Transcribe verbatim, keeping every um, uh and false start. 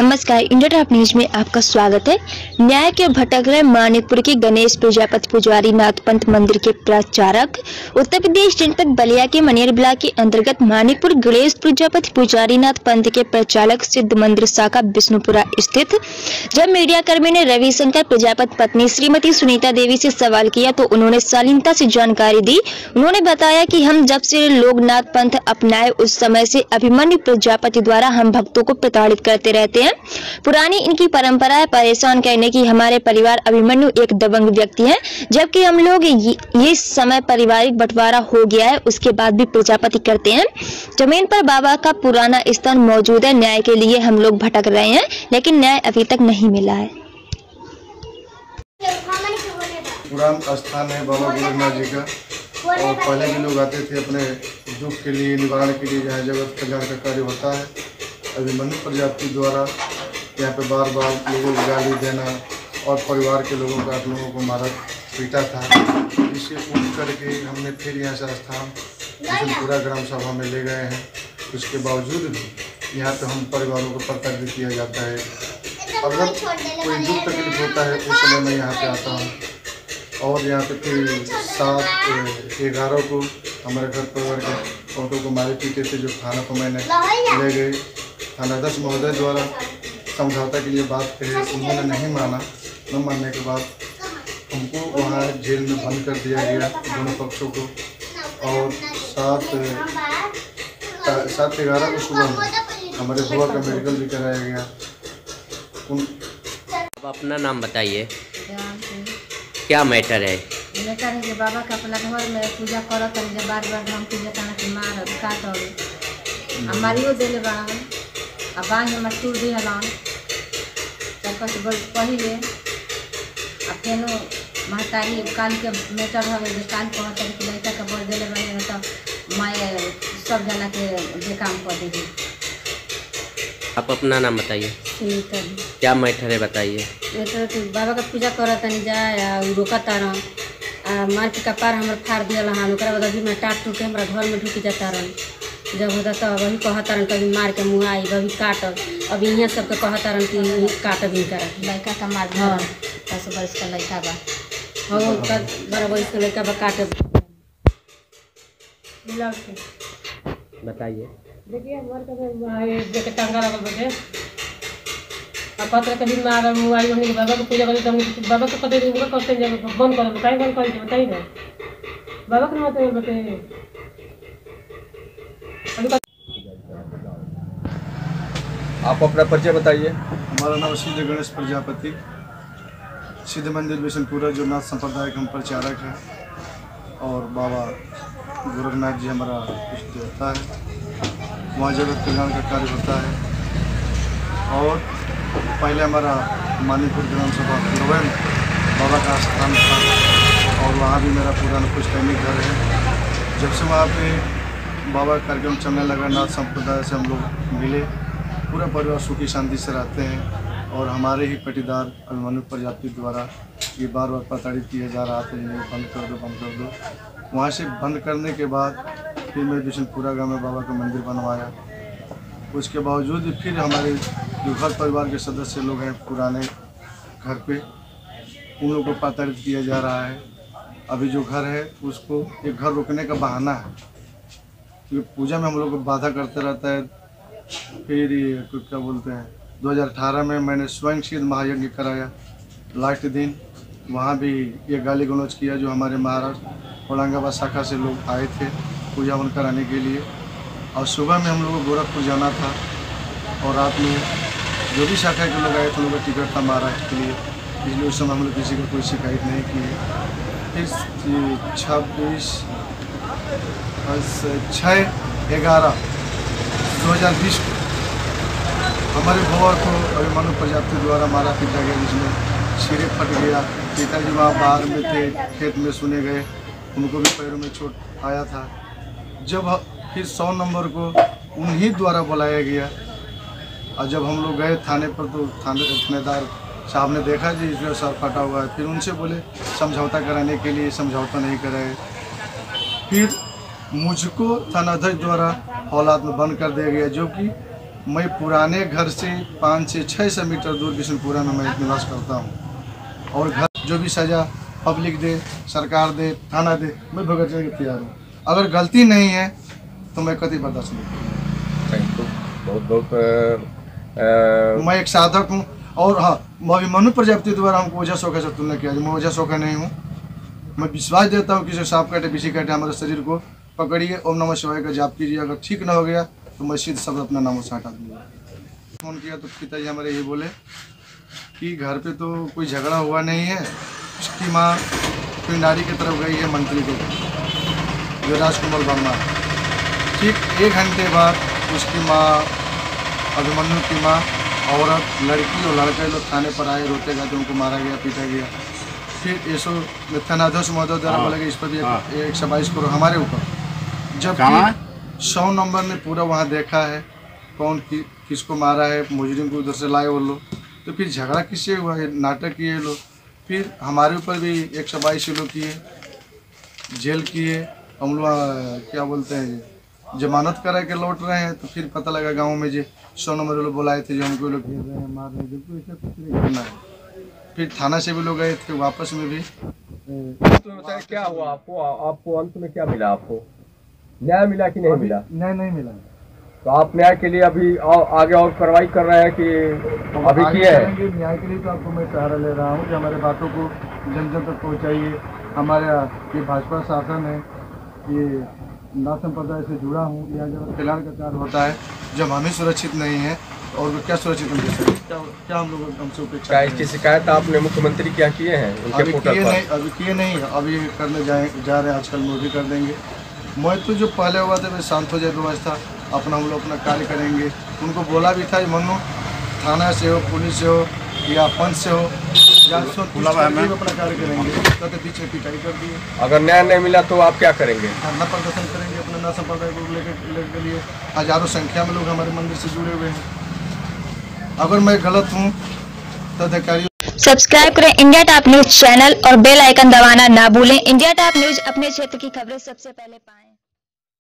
नमस्कार, India top news में आपका स्वागत है। न्याय के भटक रहे मानिकपुर के गणेश प्रजापति पुजारी नाथ पंथ मंदिर के प्रचारक उत्तर प्रदेश जनपद बलिया के मनेर ब्लॉक के अंतर्गत मानिकपुर गणेश प्रजापति पुजारी नाथ पंथ के प्रचारक सिद्ध मंदिर शाखा विष्णुपुरा स्थित जब मीडिया कर्मी ने रविशंकर प्रजापति पत्नी श्रीमती सुनीता देवी से सवाल किया तो उन्होंने शालीनता से जानकारी दी। उन्होंने बताया कि हम जब से लोग नाथ पंथ अपनाए उस समय से अभिमन्यु प्रजापति द्वारा हम भक्तों को प्रताड़ित करते रहते हैं। पुरानी इनकी परंपरा है परेशान करने की। हमारे परिवार अभिमन्यु एक दबंग व्यक्ति है, जबकि हम लोग ये, ये समय पारिवारिक बंटवारा हो गया है, उसके बाद भी प्रजापति करते हैं। जमीन पर बाबा का पुराना स्थान मौजूद है। न्याय के लिए हम लोग भटक रहे हैं, लेकिन न्याय अभी तक नहीं मिला है। पुराना स्थान है बाबा गोरखनाथ जी का, और पहले भी लोग आते थे अपने दुख के लिए, निवारण के लिए, जहाँ जगत कल्याण का कार्य होता है। अभिमन्यु प्रजापति द्वारा यहाँ पे बार बार लोगों को गाली देना और परिवार के लोगों का लोगों को मारा पीटा था। इसे उठ करके हमने फिर यहाँ से स्थान पूरा ग्राम सभा में ले गए हैं। उसके बावजूद भी यहाँ पे हम परिवारों को प्रताड़ित किया जाता है। अगर कोई दुख तकलीफ होता है उस समय मैं यहाँ पे आता हूँ। और यहाँ पे फिर सात ग्यारह को हमारे घर परिवार के ऑटो को मारे पीटे थे, जो थाना को मैंने ले गए। थानाध्यक्ष महोदय द्वारा समझौता के लिए बात कही, उन्होंने नहीं माना। न मानने के बाद हमको वहाँ जेल में बंद कर दिया गया, दोनों पक्षों को। और सात सात ग्यारह को सुबह में हमारे बुआ का मेडिकल भी कराया गया। उन अब अपना नाम बताइए, क्या मैटर है? मैटर है कि बाबा का अपना घर में पूजा करत है, बार बार हम पूजा करना के मार काट और हमारियो देले बड़ा अब बांध में मटूर दी हलान चार पाँच बरस पहले। अब फेनो महतारी काल के मैटर हो गए, काल कहते कि लड़का का बोल दिले बने तो माए सब जना के जे काम कर देगी। आप अपना नाम बताइए, क्या मैटर है बताइए। मैटर कि बाबा का पूजा करत नहीं जाए रोका तारा मार के कपार हमारे फाड़ दिया हन, ओकरा बाद अभी मैं टाट टूट के हमारा घर में ढुक जाता रहन। जब होता तो वही कहता रहन कभी मार के मुँह आई कभी काटब। अब यहाँ सबके कहता रहन कि काट भी कर लड़का का मार। हाँ दस बरस का लड़का बा, हाँ बारह बरस का लड़का बा काटब। बताइए। देखिए हमारे देखे टंगा लगल बटे अब पत्र कभी मार मुँह आई हमने बाबा को पूजा करते हम बाबा को कहते उनका करते बंद कर बताइए बंद कर बताइए ना बाबा के नाम बते। आप अपना परिचय बताइए। हमारा नाम सिद्ध गणेश प्रजापति, सिद्ध मंदिर विष्णुपुरा जो नाथ संप्रदाय के हम प्रचारक हैं। और बाबा गोरखनाथ जी हमारा इष्ट देवता है, वहाँ जगत कल्याण का कार्य होता है। और पहले हमारा मानिकपुर ग्राम सभा नवे में बाबा का स्थान था, और वहाँ भी मेरा पुराना पुश्तैनी घर है। जब से वहाँ पे बाबा का कार्यक्रम चलने लगा, नाथ संप्रदाय से हम लोग मिले, पूरा परिवार सुखी शांति से रहते हैं। और हमारे ही पटीदार अभिमन्यु प्रजापति द्वारा ये बार बार प्रताड़ित किया जा रहा था, ये बंद कर दो बंद कर दो। वहाँ से बंद करने के बाद फिर मैं विष्णुपुरा गाँव में बाबा का मंदिर बनवाया। उसके बावजूद भी फिर हमारे जो घर परिवार के सदस्य लोग हैं पुराने घर पे, उन लोगों को प्रताड़ित किया जा रहा है। अभी जो घर है उसको एक घर रोकने का बहाना है, क्योंकि पूजा में हम लोग को बाधा करते रहता है। फिर ये क्या बोलते हैं दो हज़ार अठारह में मैंने स्वयं सिद्ध महायज्ञ कराया लास्ट दिन, वहाँ भी ये गाली गलौज किया। जो हमारे महाराष्ट्र औरंगाबाद शाखा से लोग आए थे पूजा हवन कराने के लिए, और सुबह में हम लोग को गोरखपुर जाना था, और रात में जो भी शाखा के लोग आए थे उन लोग का टिकट था महाराष्ट्र के लिए, इसलिए उस समय हम लोग किसी को कोई शिकायत नहीं की है। फिर छब्बीस छः ग्यारह दो हज़ार बीस को हमारे बुआ को अभिमन्यु प्रजापति द्वारा मारा पीटा गया, जिसमें सिरे फट गया। पिताजी वहाँ बाहर में थे, खेत में सुने गए, उनको भी पैरों में चोट आया था। जब फिर सौ नंबर को उन्हीं द्वारा बुलाया गया, और जब हम लोग गए थाने पर तो थाने थानेदार साहब ने देखा जी इसमें सर फटा हुआ है। फिर उनसे बोले समझौता कराने के लिए, समझौता नहीं कराए। फिर मुझको थानाध्यक्ष द्वारा हौलात में बंद कर दिया गया, जो कि मैं पुराने घर से पाँच से छः सौ मीटर दूर बिशनपुरा में मैं निवास करता हूँ और घर जो भी सज़ा पब्लिक दे, सरकार दे, थाना दे, मैं भुगतने के तैयार हूँ। अगर गलती नहीं है तो मैं कभी बर्दाश्त नहीं करूँगा। थैंक यू, बहुत बहुत। मैं एक साधक हूँ और हाँ, मैं अभिमन्यु प्रजापति द्वारा हमको ओझा सोखा से तुलना किया मैं ओझा सोखा नहीं हूँ। मैं विश्वास देता हूँ किसी सांप काटे बिछी काटे हमारे शरीर को पकड़िए, ओम नमः शिवाय का जाप कीजिए, अगर ठीक ना हो गया तो मैं सीधे शब्द अपना नामों से हटा दूँगा। फोन किया तो पिताजी हमारे ये बोले कि घर पे तो कोई झगड़ा हुआ नहीं है, उसकी माँ पिंडारी की तरफ गई है मंत्री को, जो राजकुमार वर्मा। ठीक एक घंटे बाद उसकी माँ, अभिमन्यु की माँ, औरत, लड़की और लड़के लोग थाने पर आए, रोते गए, उनको मारा गया, पीटा गया। फिर एसो थानाध्यक्ष महोदय द्वारा बोला गया इस पर भी एक सौ बाईस करोड़ हमारे ऊपर, जबकि सौ नंबर ने पूरा वहाँ देखा है कौन कि, किसको मारा है, मुजरिम को उधर से लाए वो लोग। तो फिर झगड़ा किससे हुआ है, नाटक किए लोग, फिर हमारे ऊपर भी एक सौ बाईस लोग किए, जेल किए, हम लोग क्या बोलते हैं जमानत करा के लौट रहे हैं। तो फिर पता लगा गांव में जो सौ नंबर लोग बुलाए थे जो हमको लोग घेर रहे हैं, मार रहे हैं, जबकि ऐसा कुछ नहीं करना है। फिर थाना से भी लोग गए थे, वापस में भी। तो बताइए क्या हुआ आपको, आपको अंत में क्या मिला, आपको न्याय मिला कि नहीं मिला? न्याय नहीं मिला। तो आप न्याय के लिए अभी आगे और कार्रवाई कर रहे हैं कि अभी किए हैं? न्याय के लिए तो आपको मैं सहारा ले रहा हूँ कि हमारे बातों को जन जन तक पहुँचाइए। हमारे ये भाजपा शासन है, ये नाथ संप्रदाय से जुड़ा हूँ, यहाँ जब कल्याण का कार्य होता है, जब हमें सुरक्षित नहीं है और क्या सुरक्षित हम दे सकते, क्या क्या हम लोग हमसे उपेक्षा? क्या इसकी शिकायत आपने मुख्यमंत्री क्या किए हैं उनके अभी पोर्टल किए पर? नहीं, अभी किए नहीं, अभी करने जाए जा रहे हैं, आजकल वो भी कर देंगे। मैं तो जो पहले हुआ था मैं शांत हो जाए व्यवस्था, अपना हम लोग अपना कार्य करेंगे। उनको बोला भी था मनो थाना से हो, पुलिस से हो या पंच से हो, अपना कार्य करेंगे, कहते पीछे पिटाई कर दिए। अगर न्याय नहीं मिला तो आप क्या करेंंगे? धरना प्रदर्शन करेंगे अपने ना संप्रदाय को लेकर लेकर के लिए। हजारों संख्या में लोग हमारे मंदिर से जुड़े हुए हैं। अगर मैं गलत हूँ तो अधिकारी सब्सक्राइब करें इंडिया टॉप न्यूज चैनल और बेल आइकन दबाना ना भूलें। इंडिया टॉप न्यूज अपने क्षेत्र की खबरें सबसे पहले पाएं।